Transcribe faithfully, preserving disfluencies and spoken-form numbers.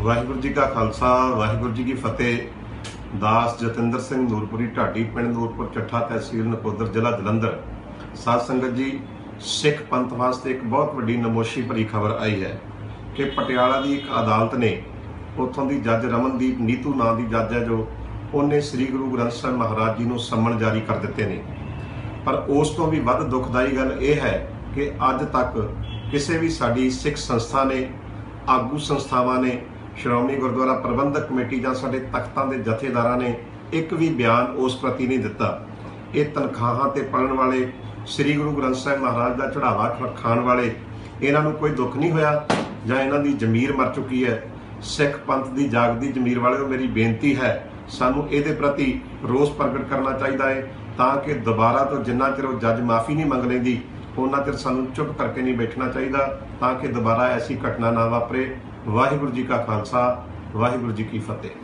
वाहिगुरू जी का खालसा वाहिगुरू जी की फतेह। दास जतिंदर सिंह नूरपुरी ढाडी पिंड नूरपुर चट्ठा तहसील नकोदर जिला जलंधर। साध संगत जी, सिख पंथ वास्ते एक बहुत वड्डी नमोशी भरी खबर आई है कि पटियाला की एक अदालत ने उतों की जज रमनदीप नीतू नां की जज है जो उन्हें श्री गुरु ग्रंथ साहिब महाराज जी को सम्मन जारी कर दिते ने। पर उस तो भी वध दुखदाई गल यह है कि अज तक किसी भी साडी सिख संस्था ने आगू संस्थावां ने श्रोमणी गुरुद्वारा प्रबंधक कमेटी या साडे तख्तां दे जथेदारां ने एक भी बयान उस प्रति नहीं दिता। ये तनखाहां ते पढ़न वाले श्री गुरु ग्रंथ साहिब महाराज का चढ़ावा खाण वाले इन्हां नूं कोई दुख नहीं होया जां इन्हां दी जमीर मर चुकी है। सिख पंथ की जागदी जमीर वाले मेरी बेनती है, सानू इहदे प्रति रोस प्रगट करना चाहिए है ताकि दोबारा तो जिन्ना चिर वो जज माफ़ी नहीं मंग लेंदी उन्ना चिर सानू चुप करके नहीं बैठना चाहिए ताकि दोबारा ऐसी घटना ना वापरे। वाहिगुरू जी का खालसा वाहिगुरू जी की फतेह।